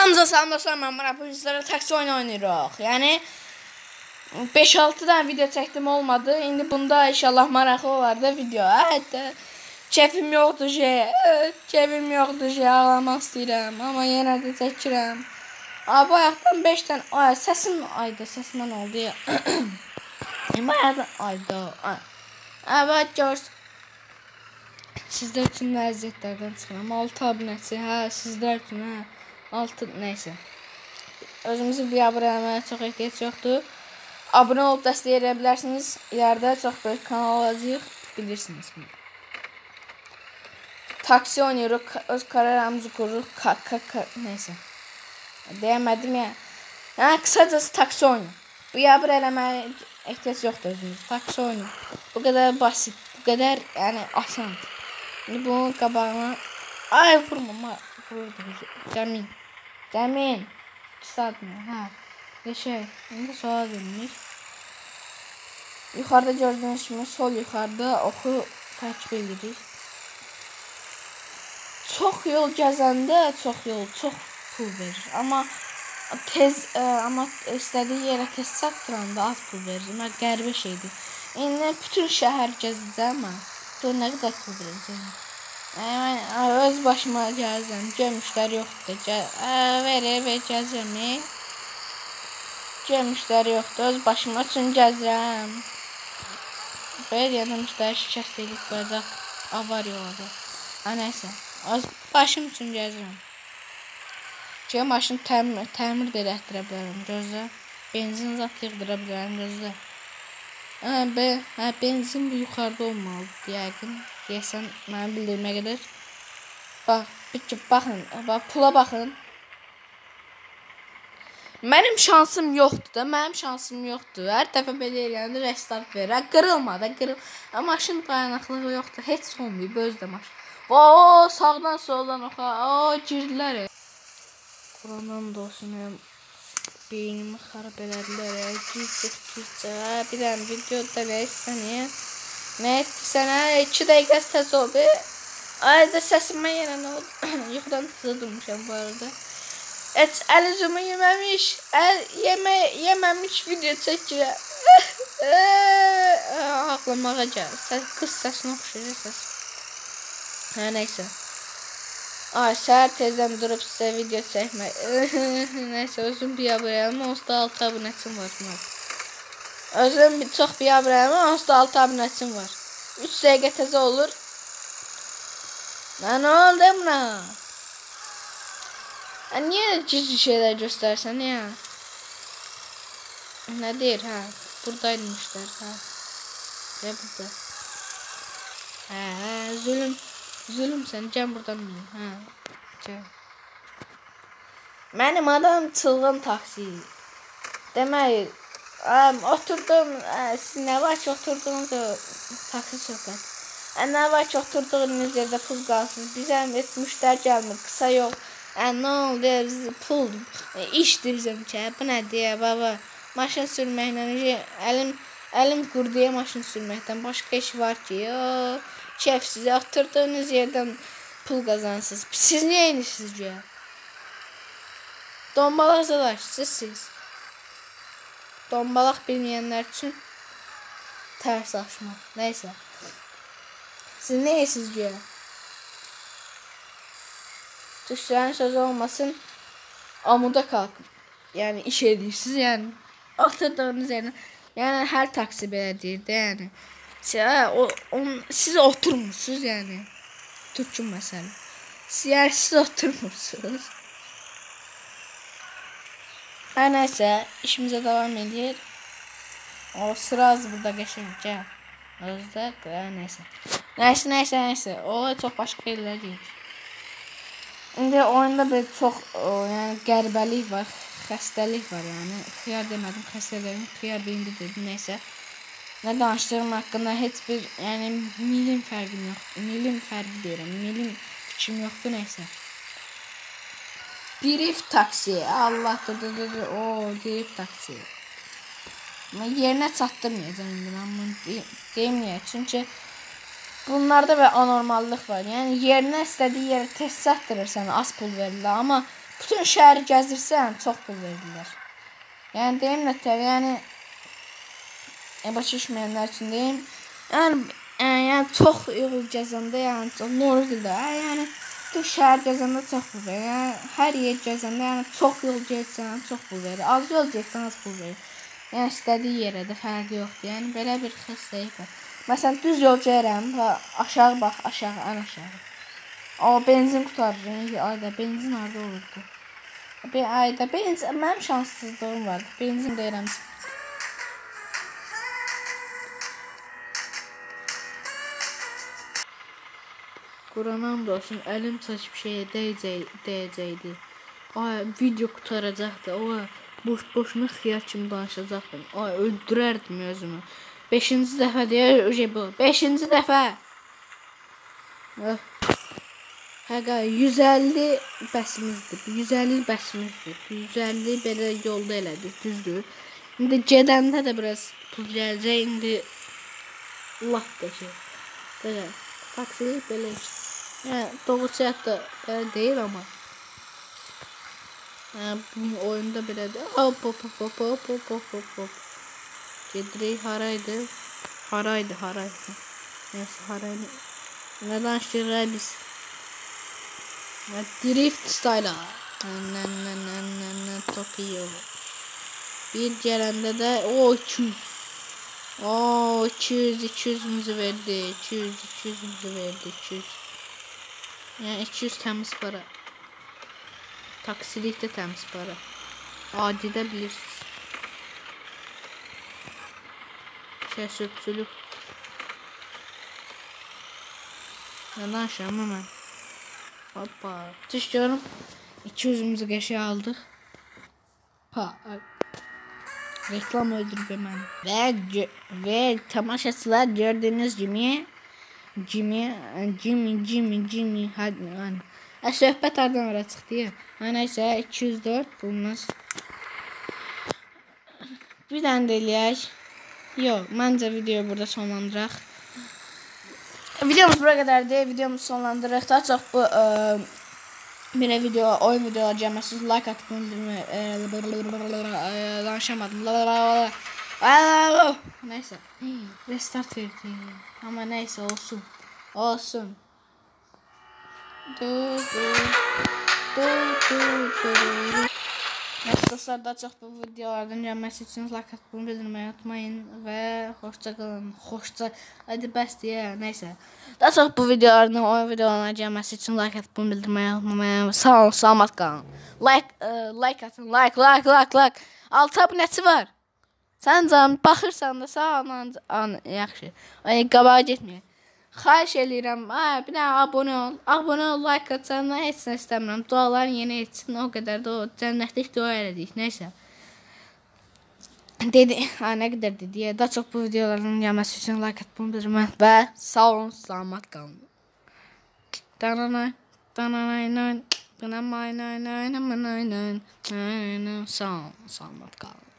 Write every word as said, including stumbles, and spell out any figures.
Hamza Salmasar Məmmara bu yüzlərə taksi oyunu oynayırıq. Yəni beş altı dənə video çəkdim, olmadı. İndi bunda inşallah maraqlı olar da video. Hətta keyfim yoxdur şey. Keyfim yoxdur şey, ağlamaq istəyirəm. Amma yenə də çəkirəm. Ay, bayaqdan beş dənə, ay səsim ayda, səsimdən oldu ya. Bayaqdan ayda, ay. Ay, bax görsün. Sizlər üçün əziyyətlərdən çıxıram. altı abunəçi, hə, sizlər üçün, hə. altı, neysə. Özümüzü bir abunə eləməyə çox ehtiyac yoxdur. Abunə olub dəstəyə bilərsiniz. İlərdə çox böyük kanal olacaq, bilirsiniz bunu. Taksi oynayırıq, öz kariyeramızı qururuq, ka, ka, ka, neysə. Deyəmədim ya. Yəni, qısacası taksi oyunu. Bu abunə eləməyə ehtiyac yoxdur özümüz. Taksi oyunu. Bu qədər basit, bu qədər, yəni, asan. İndi bunun qabağına... Ay, vurma, vururdu. Cəmin. Cəmin. Qısadmı, hə. Bir şey, indi sola dönmüş. Yuxarıda gördüyünüz kimi, sol yuxarıda oxu takip edirik. Çox yol gəzəndə, çox yol, çox pul verir. Amma tez, ə, amma istədiyi yerə tez çatdıranda az pul verir. Mən qəribə şeydir. İndi bütün şəhər gəzəcəm mən. Gör nə qədər pul verəcəm. Mən öz başıma gəzəm. Görmüşlər yoxdur. Verir, ver gəzəm. Görmüşlər yoxdur. Öz başıma üçün gəzirəm. Belə deyəndə müştəri şikəst edib qoyacaq. Avariya olacaq. Ha, nəysə. Az başım üçün gəzirəm. Çünki maşını təmir, təmir də elətdirə bilərəm, gözlə. Benzin zat yığdıra bilərəm, gözlə. Hə, be, hə, benzin bu yuxarıda olmalıdır, yəqin. Deyəsən, mənim bildirmə qədər. Bax, bir baxın, bax, pula baxın. Mənim şansım yoxdur da, mənim şansım yoxdur. Hər dəfə belə eləyəndə restart verir. Qırılmadı, qırıl. Maşın dayanıqlığı yoxdur, heç olmayıb, özdə maşın. Ooo, sağdan soldan oxa, ooo, girdilər. Qurandan da olsun, beynimi xarab elədilər, gircək, gircək, bir dənə videoda nə istəniyyə, nə etdirsən, iki dəqiqəsi təz oldu, ayda səsimə yenə nə oldu, yuxudan təzə durmuşam bu arada, heç əl üzümü yeməmiş, yeməmiş video çəkirəm, ağlamağa gəlir, qız səsinə oxşayır səs, hə, neysə. Ay, səhər tezdən durub sizə video çəkmək. Nəysə, özüm bir abunəyəm, onsuz da altı abunəçim var. Özüm çox bir abunəyəm, onsuz da altı abunəçim var. üç dəqiqə təzə olur. Nə oldu buna? Niyə cici şeylər göstərsən, niyə? Nə deyir, hə? Buradaymışlar, hə? Nə burada? Hə, hə, zülüm. Zülüm sən, gəl buradan mıyım, hə, gəl. Mənim adam çılğın taksi. Demək, oturdum, siz nə var ki, oturduğunuz taksi söhbət. Nə var ki, oturduğunuz yerdə pul qalsınız, bizəm heç müştər gəlmir, qısa yox. Nə oldu, pul, işdir bizim ki, bu nədir, baba. Maşın sürməklə, əlim, əlim qurduya maşın sürməkdən, başqa iş var ki, yox. Keyf sizə oturduğunuz yerdən pul qazansınız. Siz niyə inirsiniz ki? Dombalaq zadaşsınız siz. Dombalaq bilməyənlər üçün tərs açmaq. Neysə. Siz nə yirsiniz ki? Düşlərin sözü olmasın. Amuda qalqın. Yəni iş edirsiniz. Yəni oturduğunuz yerdən. Yəni hər taksi belə deyir də. Yəni. O, on, siz oturmursunuz yəni. Türkün məsələ. Yəni siz oturmursunuz. Hər nəysə, işimizə davam edir. O sıra az burada qəşəng. Gəl. Özdə, hər nəysə. Nəysə, nəysə, nəysə. O çox başqa yerlər deyir. İndi oyunda bir çox o, yəni, qəribəlik var. Xəstəlik var yəni. Xiyar demədim, xəstələrim. Xiyar da indi dedim, nəysə. Nə danışdığım haqqında heç bir, yəni, milim fərqim yoxdur. Milim fərqi deyirəm, milim fikrim yoxdur, neysə. Drift taksi, Allah, dur, dur, dur, ooo, drift taksi. Yerinə çatdırmayacam indi, mən bunu deməyək, çünki bunlarda bir anormallıq var. Yəni, yerinə istədiyi yerə tez çatdırırsan, az pul verirlər, amma bütün şəhəri gəzirsən, çox pul verirlər. Yəni deyim nətər, yəni e, başa düşməyənlər üçün deyim. Yəni, e, yəni çox yol gəzəndə, yəni çox normal, yəni bütün şəhər gəzəndə çox pul verir. Yəni hər yer gəzəndə, yəni çox yol getsən, çox pul verir. Az yol getsən, az pul verir. Yəni istədiyi yerə də fərqi yoxdur. Yəni belə bir xəstəlik var. Məsələn, düz yol gəlirəm, aşağı bax, aşağı, ən aşağı. O benzin qutarır. Ayda benzin harda olurdu? Bir ayda benzin, mənim şanssızlığım vardı. Benzin deyirəm. Quranam da olsun, əlim çəkib şeyə dəyəcək, dəyəcəkdi. Ay, video qutaracaqdı. O boş-boşuna xiyar kimi danışacaqdım. Ay, öldürərdim özümü. Beşinci dəfə deyə bu. Beşinci dəfə. Həqa yüz əlli bəsimizdir. yüz əlli bəsimizdir. yüz əlli belə yolda elədik, düzdür. İndi gedəndə də biraz pul gələcək. İndi Allah da şey. Belə taksilik belə iş. Yəni doğrusu hətta belə deyil amma. Yəni bu oyunda belədir. Hop hop hop hop hop hop hop hop. Gedirik haraydı? Haraydı, haraydı. Neyse haraydı. Ne danışırıq biz? Drift style. Tokyo. Bir gələndə də o iki yüz. O iki yüz iki yüzümüzü verdi. iki yüz iki yüzümüzü verdi. iki yüz. Yəni iki yüz təmiz para. Taksilikdə təmiz para. Adidə bilirsiniz. Şey söpçülük. Ne danışıram hemen. Hoppa. Düş görüm. iki yüzümüzü qəşəng aldıq. Ha. Reklam öldürdü məni. Və və tamaşaçılar gördüyünüz kimi Jimmy, Jimmy, Jimmy, Jimmy, hadi lan. E, söhbət hardan ora çıxdı ya. Ha, neysə, iki yüz dörd bulunuz. Bir dənə də eləyək. Yox, məncə videoyu burada sonlandıraq. Videomuz bura qədərdir. Videomuzu sonlandıraq. Daha çox bu ə, bir video, oyun videolar gəlməsiniz. Like atıb bildirmə. Danışamadım. Neysə. Restart verdi. Amma neysə, olsun. Olsun. Du, du, du, du, du. Dostlar, daha çox bu videolardan gəlməsi üçün like atıb bildirməyi unutmayın və xoşça qalın. Xoşça, hadi bəs deyə, neysə. Daha çox bu videolardan, oyun videolarına gəlməsi üçün like atıb bildirməyi unutmayın. Sağ olun, salamat qalın. Like, uh, like atın, like, like, like, like. altı abunəçi var. Sən canım, baxırsan da sağ olun, an, yaxşı. Ay, qabağa getməyək. Xahiş eləyirəm, hə, bir dənə abunə ol, abunə ol, like atsan, heç nə istəmirəm, duaların yeni etsin, o qədər də o, cənnətlik dua elədik, neysə. Dedi, hə, nə qədər dedi, daha çox bu videoların gəlməsi üçün like atıb bildirmən və sağ olun, salamat qalın. Dananay, dananay, dananay, dananay, dananay, dananay, dananay, sağ olun, salamat qalın.